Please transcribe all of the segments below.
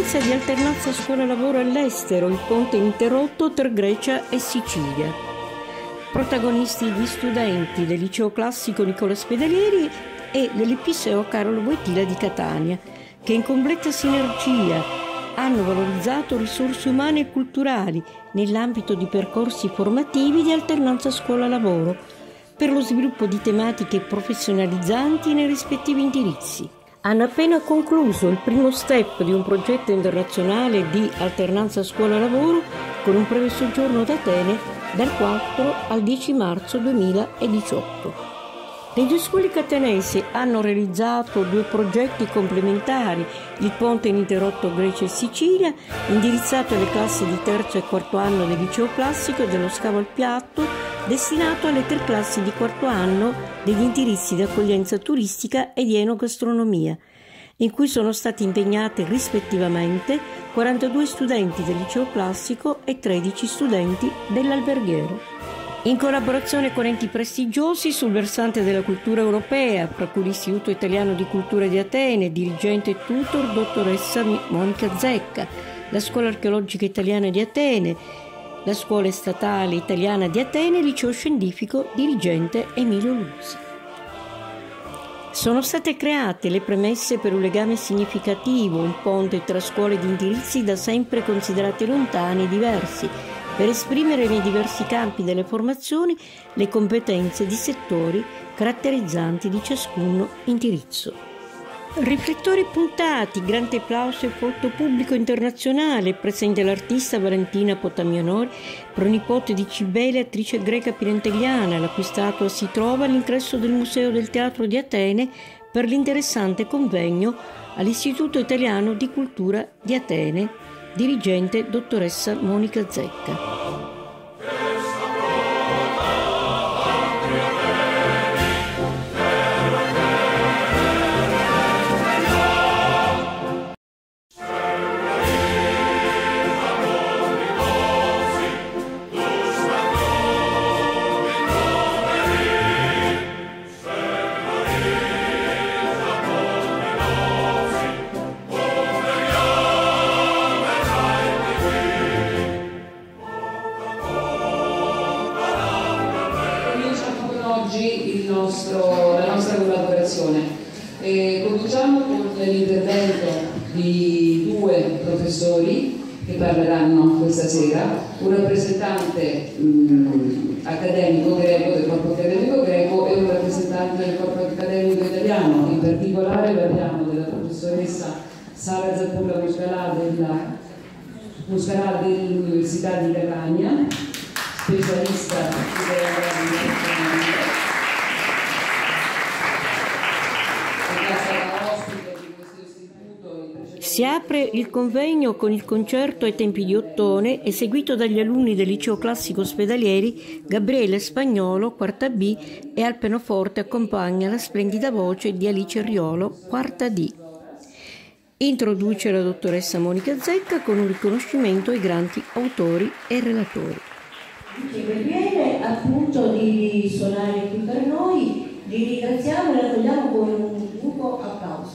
esperienza di alternanza scuola-lavoro all'estero, il ponte ininterrotto tra Grecia e Sicilia. Protagonisti gli studenti del liceo classico Nicola Spedalieri e dell'Episseo Carolo Wojtyla di Catania, che in completa sinergia hanno valorizzato risorse umane e culturali nell'ambito di percorsi formativi di alternanza scuola-lavoro per lo sviluppo di tematiche professionalizzanti nei rispettivi indirizzi. Hanno appena concluso il primo step di un progetto internazionale di alternanza scuola-lavoro con un breve soggiorno ad Atene dal 4 al 10 marzo 2018. Le due scuole catanesi hanno realizzato due progetti complementari, il ponte ininterrotto Grecia e Sicilia, indirizzato alle classi di terzo e quarto anno del liceo classico dello Scavo al Piatto, destinato alle tre classi di quarto anno degli indirizzi di accoglienza turistica e di enogastronomia, in cui sono stati impegnati rispettivamente 42 studenti del liceo classico e 13 studenti dell'alberghiero. In collaborazione con enti prestigiosi sul versante della cultura europea, fra cui l'Istituto Italiano di Cultura di Atene, dirigente e tutor dottoressa Monica Zecca, la Scuola Archeologica Italiana di Atene, la Scuola Statale Italiana di Atene e Liceo Scientifico, dirigente Emilio Luzzi. Sono state create le premesse per un legame significativo, un ponte tra scuole di indirizzi da sempre considerate lontani e diversi, per esprimere nei diversi campi delle formazioni le competenze di settori caratterizzanti di ciascun indirizzo. Riflettori puntati, grande applauso e folto pubblico internazionale, presente l'artista Valentina Potamianori, pronipote di Cibele, attrice greca pirantelliana, la cui statua si trova all'ingresso del Museo del Teatro di Atene per l'interessante convegno all'Istituto Italiano di Cultura di Atene, dirigente dottoressa Monica Zecca. La nostra collaborazione. Cominciamo con l'intervento di due professori che parleranno questa sera, un rappresentante accademico greco, del corpo accademico greco, e un rappresentante del corpo accademico italiano. In particolare parliamo della professoressa Sara Zappulla Muscarà dell'Università di Catania, specialista Si apre il convegno con il concerto ai tempi di Ottone, eseguito dagli alunni del liceo classico Spedalieri. Gabriele Spagnolo, quarta B, e al pianoforte accompagna la splendida voce di Alice Riolo, quarta D. Introduce la dottoressa Monica Zecca con un riconoscimento ai grandi autori e relatori. Gabriele, appunto, di suonare qui per noi, li ringraziamo e l'accogliamo con un buco applauso.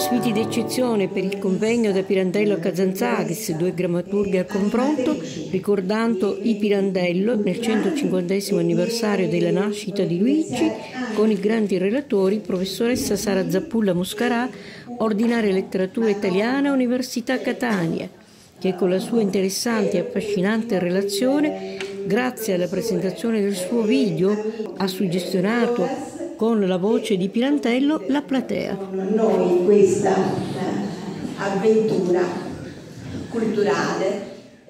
Ospiti d'eccezione per il convegno da Pirandello a Kazantzakis, 2 drammaturghi al confronto, ricordando i Pirandello nel 150° anniversario della nascita di Luigi, con i grandi relatori professoressa Sara Zappulla Muscarà, ordinaria letteratura italiana, Università Catania, che con la sua interessante e affascinante relazione, grazie alla presentazione del suo video, ha suggestionato con la voce di Pirandello la platea. Noi questa avventura culturale.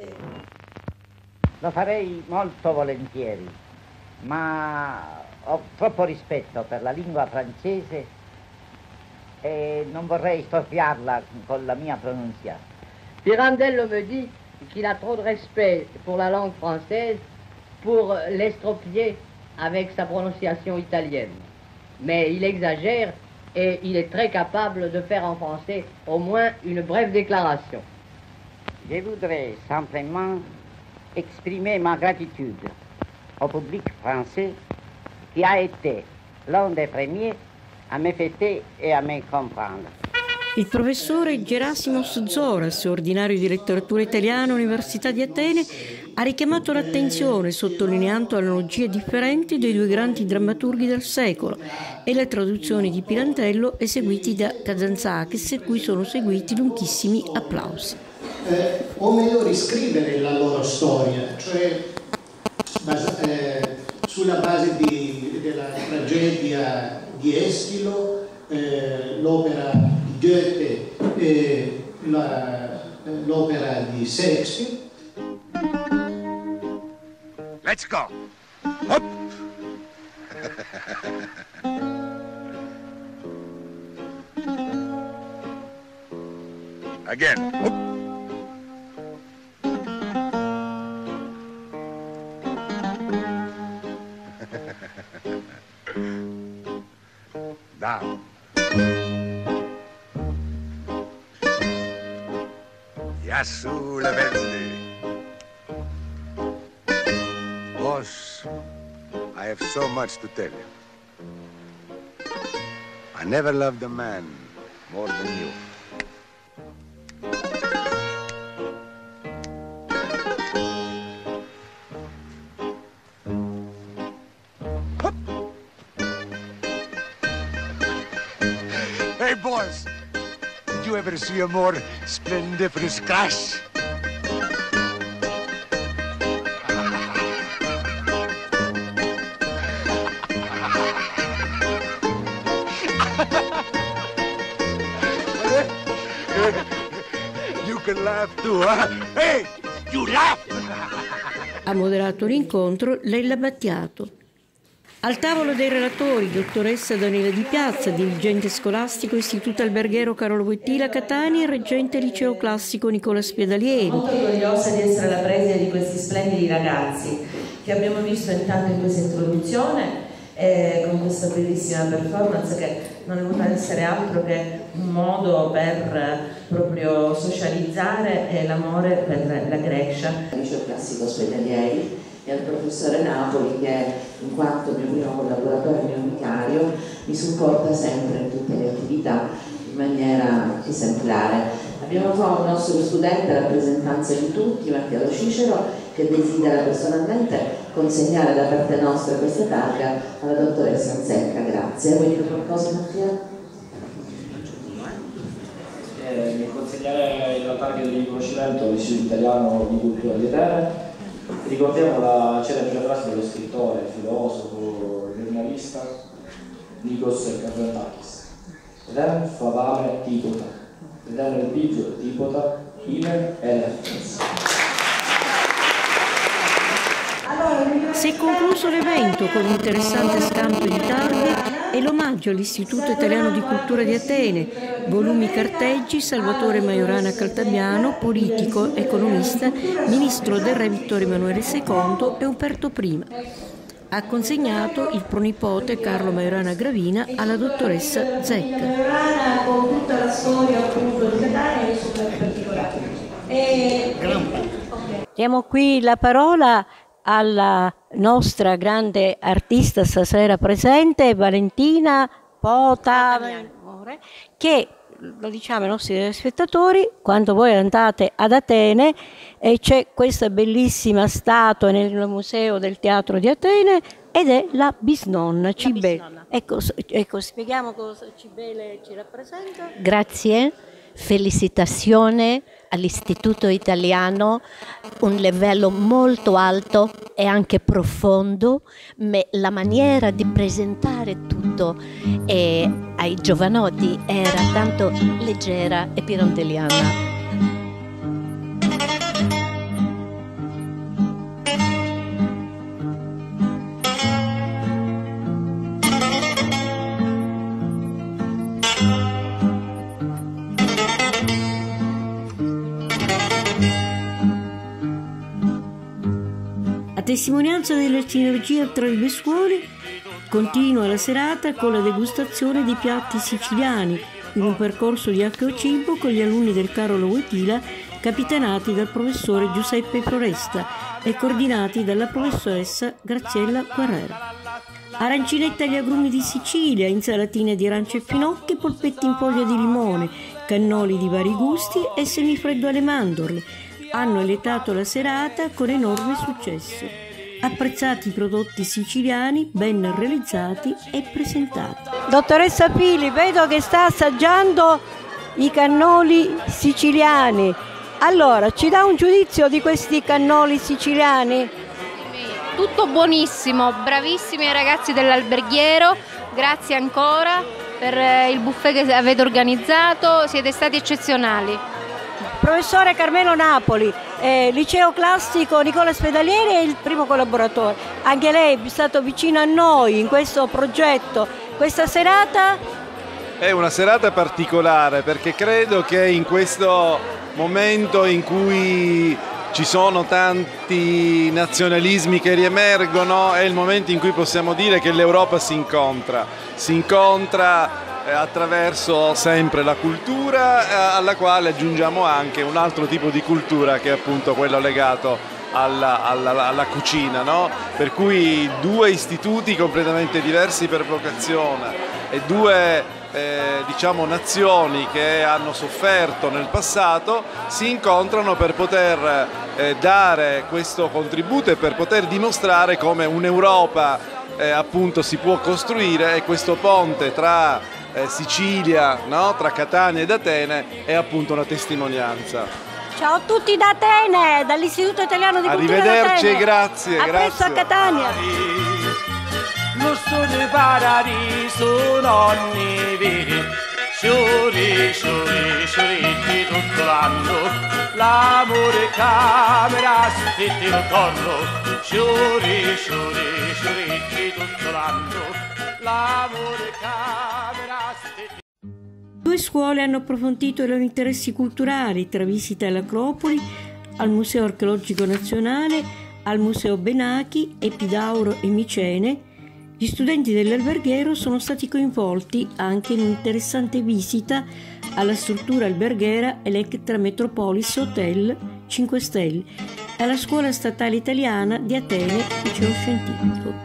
Lo farei molto volentieri, ma ho troppo rispetto per la lingua francese e non vorrei storpiarla con la mia pronuncia. Pirandello me dit qu'il a trop de respect pour la langue française pour l'estropier avec sa prononciation italienne. Mais il exagère et il est très capable de faire en français au moins une brève déclaration. Je voudrais simplement exprimer ma gratitude au public français qui a été l'un des premiers à me fêter et à me comprendre. Il professore Gerasimos Zoras, ordinario di letteratura italiana, Università di Atene, ha richiamato l'attenzione sottolineando analogie differenti dei 2 grandi drammaturghi del secolo e le traduzioni di Pirandello eseguiti da Kazantzakis, cui sono seguiti lunghissimi applausi. O meglio riscrivere la loro storia, cioè sulla base della tragedia di Eschilo, l'opera di Goethe e l'opera di Shakespeare. Let's go! Hop! Again. Hop! Down. Yasu le vende. Boss, I have so much to tell you. I never loved a man more than you. Hup. Hey, boss, did you ever see a more splendiferous crash? You can laugh too, huh? Hey, you laugh! Ha moderato l'incontro Lella Battiato. Al tavolo dei relatori, dottoressa Daniela Di Piazza, dirigente scolastico Istituto Alberghiero Carolo Wojtyla Catania e reggente Liceo Classico Nicola Spiedalieri. Molto orgogliosa di essere alla preside di questi splendidi ragazzi che abbiamo visto intanto in questa introduzione con questa bellissima performance che non è voluta essere altro che un modo per proprio socializzare l'amore per la Grecia. Liceo Classico Spiedalieri e al professore Napoli che in quanto mio primo collaboratore, mio vicario, mi supporta sempre in tutte le attività in maniera esemplare. Abbiamo qua un nostro studente a rappresentanza di tutti, Mattia Lo Cicero, che desidera personalmente consegnare da parte nostra questa targa alla dottoressa Zecca. Grazie. Vuoi dire qualcosa, Mattia? Nel consegnare la targa di riconoscimento all'Istituto Italiano di Cultura di Atene ricordiamo la celebre frase dello scrittore, filosofo, giornalista Nikos Kazantzakis: «Rem favame tipota, rem religio tipota, ime eleftes». Si è concluso l'evento con un interessante scambio di targhe e l'omaggio all'Istituto Italiano di Cultura di Atene, volumi carteggi, Salvatore Majorana Caltabiano, politico, economista, ministro del re Vittorio Emanuele II e Umberto I. Ha consegnato il pronipote Carlo Majorana Gravina alla dottoressa Zecca. Majorana con tutta la storia appunto di Catania e super particolare. Diamo qui la parola alla nostra grande artista stasera presente, Valentina Pota, che lo diciamo ai nostri spettatori, quando voi andate ad Atene e c'è questa bellissima statua nel Museo del Teatro di Atene ed è la Bisnonna Cibele. Ecco, spieghiamo cosa Cibele ci rappresenta. Grazie, felicitazione all'Istituto Italiano, un livello molto alto e anche profondo, ma la maniera di presentare tutto ai giovanotti era tanto leggera e pirandelliana. A testimonianza della sinergia tra le due scuole, continua la serata con la degustazione dei piatti siciliani in un percorso di acquacibo con gli alunni del Carolo Wojtyla, capitanati dal professore Giuseppe Foresta e coordinati dalla professoressa Graziella Guerrera. Arancinetta agli agrumi di Sicilia, insalatine di arance e finocchi, polpetti in foglia di limone, cannoli di vari gusti e semifreddo alle mandorle hanno alletato la serata con enorme successo. Apprezzati i prodotti siciliani, ben realizzati e presentati. Dottoressa Fili, vedo che sta assaggiando i cannoli siciliani. Allora, ci dà un giudizio di questi cannoli siciliani? Tutto buonissimo, bravissimi i ragazzi dell'alberghiero, grazie ancora per il buffet che avete organizzato, siete stati eccezionali. Professore Carmelo Napoli, liceo classico Nicola Spedalieri è il primo collaboratore. Anche lei è stato vicino a noi in questo progetto. Questa serata? È una serata particolare perché credo che in questo momento in cui ci sono tanti nazionalismi che riemergono è il momento in cui possiamo dire che l'Europa si incontra attraverso sempre la cultura, alla quale aggiungiamo anche un altro tipo di cultura che è appunto quello legato alla cucina, no? Per cui due istituti completamente diversi per vocazione e due diciamo nazioni che hanno sofferto nel passato si incontrano per poter dare questo contributo e per poter dimostrare come un'Europa appunto si può costruire, e questo ponte tra Sicilia, no? Tra Catania ed Atene è appunto una testimonianza. Ciao a tutti da Atene, dall'Istituto Italiano di Cultura Arrivederci e d'Atene. grazie. A presto a Catania. Lusso di paradiso nonni veri, sciori, sciori, scioriti tutto l'anno, l'amore camera su tetti il corno, sciori, sciori, scioriti tutto l'anno, l'amore camera su tetti. Due scuole hanno approfondito i loro interessi culturali tra visite all'Acropoli, al Museo Archeologico Nazionale, al Museo Benacchi, Epidauro e Micene. Gli studenti dell'alberghiero sono stati coinvolti anche in un'interessante visita alla struttura alberghiera Electra Metropolis Hotel 5 Stelle e alla Scuola Statale Italiana di Atene, liceo scientifico.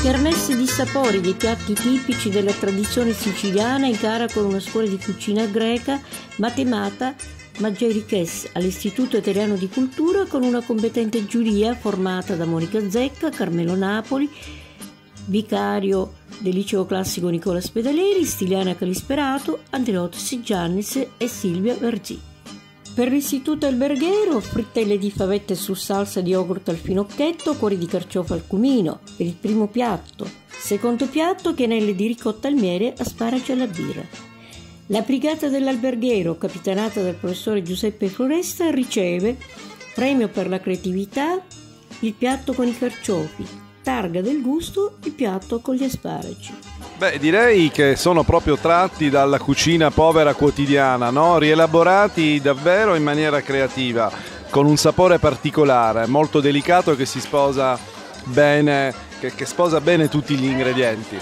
kermesse di sapori dei piatti tipici della tradizione siciliana in gara con una scuola di cucina greca matemata Maggieriches all'Istituto Italiano di Cultura con una competente giuria formata da Monica Zecca, Carmelo Napoli, vicario del Liceo Classico Nicola Spedalieri, Stiliana Calisperato, Andreotti Siggiannis e Silvia Verzì. Per l'Istituto Alberghero, frittelle di favette su salsa di yogurt al finocchetto, cuori di carciofo al cumino per il primo piatto. Secondo piatto, chianelle di ricotta al miele, asparagi alla birra. La brigata dell'Alberghero, capitanata dal professore Giuseppe Floresta, riceve premio per la creatività il piatto con i carciofi, targa del gusto il piatto con gli asparagi. Beh, direi che sono proprio tratti dalla cucina povera quotidiana, no? Rielaborati davvero in maniera creativa, con un sapore particolare, molto delicato che si sposa bene, che sposa bene tutti gli ingredienti.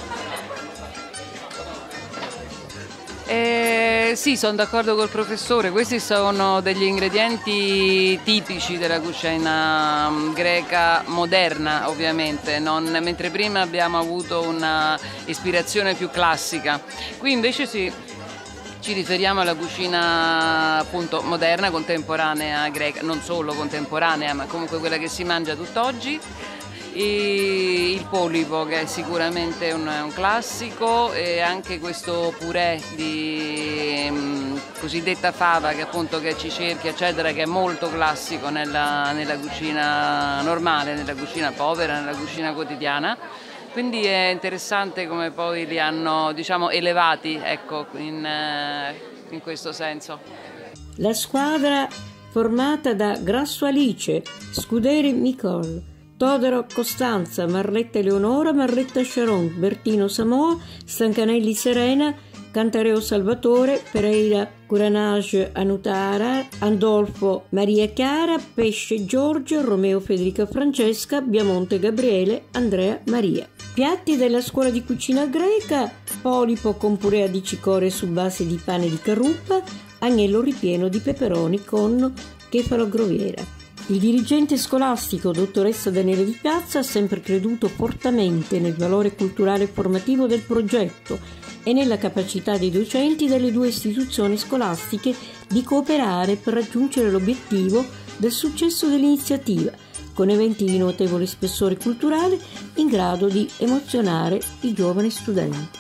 Sì, sono d'accordo col professore, questi sono degli ingredienti tipici della cucina greca moderna, ovviamente, mentre prima abbiamo avuto una ispirazione più classica. Qui invece ci riferiamo alla cucina appunto moderna, contemporanea greca, non solo contemporanea, ma comunque quella che si mangia tutt'oggi. E il polipo, che è sicuramente un classico, e anche questo purè di cosiddetta fava che ci cerchi eccetera, che è molto classico nella cucina normale, nella cucina povera, nella cucina quotidiana. Quindi è interessante come poi li hanno, diciamo, elevati, ecco, in questo senso. La squadra formata da Grasso Alice, Scuderi Micol, Todoro Costanza, Marletta Eleonora, Marletta Sharon, Bertino Samoa, Stancanelli Serena, Cantareo Salvatore, Pereira Curanage Anutara, Andolfo Maria Chiara, Pesce Giorgio, Romeo Federica Francesca, Biamonte Gabriele, Andrea Maria. Piatti della scuola di cucina greca: polipo con purea di cicoria su base di pane di carruppa, agnello ripieno di peperoni con kefalo groviera. Il dirigente scolastico, dottoressa Daniele Di Piazza, ha sempre creduto fortemente nel valore culturale e formativo del progetto e nella capacità dei docenti delle due istituzioni scolastiche di cooperare per raggiungere l'obiettivo del successo dell'iniziativa, con eventi di notevole spessore culturale in grado di emozionare i giovani studenti.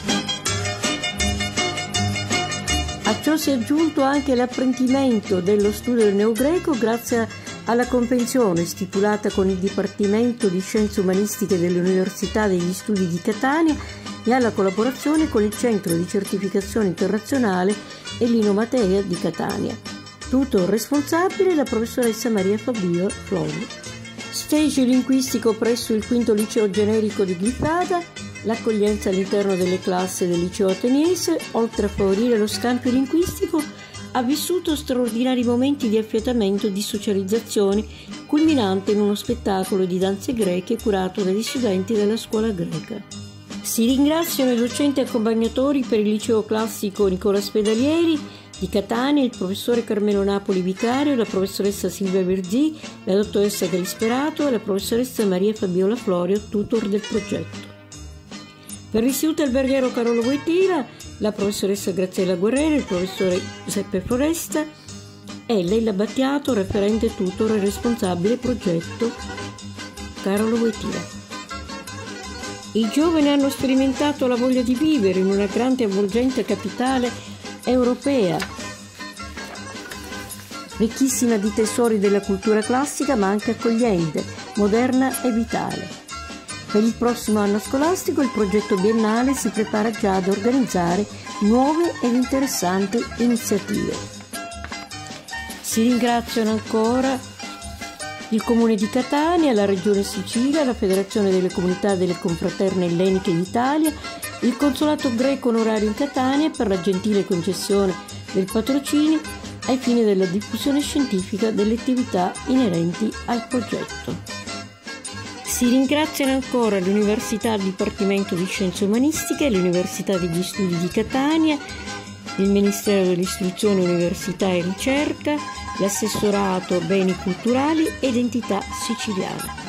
A ciò si è aggiunto anche l'apprendimento dello studio del neogreco grazie alla convenzione stipulata con il Dipartimento di Scienze Umanistiche dell'Università degli Studi di Catania e alla collaborazione con il Centro di Certificazione Internazionale e l'Inomatea di Catania. Tutor responsabile la professoressa Maria Fabio Flori. Stage linguistico presso il quinto liceo generico di Glifada, l'accoglienza all'interno delle classi del liceo ateniese, oltre a favorire lo scambio linguistico, ha vissuto straordinari momenti di affiatamento e di socializzazione, culminante in uno spettacolo di danze greche curato dagli studenti della scuola greca. Si ringraziano i docenti accompagnatori per il liceo classico Nicola Spedalieri di Catania, il professore Carmelo Napoli vicario, la professoressa Silvia Verzì, la dottoressa Calisperato e la professoressa Maria Fabiola Florio, tutor del progetto. Per l'Istituto Alberghero Carolo Wojtyla, la professoressa Graziella Guerrero, il professore Giuseppe Foresta e Leila Battiato, referente tutor e responsabile progetto Carolo Wojtyla. I giovani hanno sperimentato la voglia di vivere in una grande e avvolgente capitale europea, ricchissima di tesori della cultura classica ma anche accogliente, moderna e vitale. Per il prossimo anno scolastico il progetto biennale si prepara già ad organizzare nuove ed interessanti iniziative. Si ringraziano ancora il Comune di Catania, la Regione Sicilia, la Federazione delle Comunità delle Confraterne Elleniche d'Italia, il Consolato Greco Onorario in Catania per la gentile concessione del patrocinio ai fini della diffusione scientifica delle attività inerenti al progetto. Si ringraziano ancora l'Università al Dipartimento di Scienze Umanistiche, l'Università degli Studi di Catania, il Ministero dell'Istruzione, Università e Ricerca, l'Assessorato Beni Culturali e Identità Siciliana.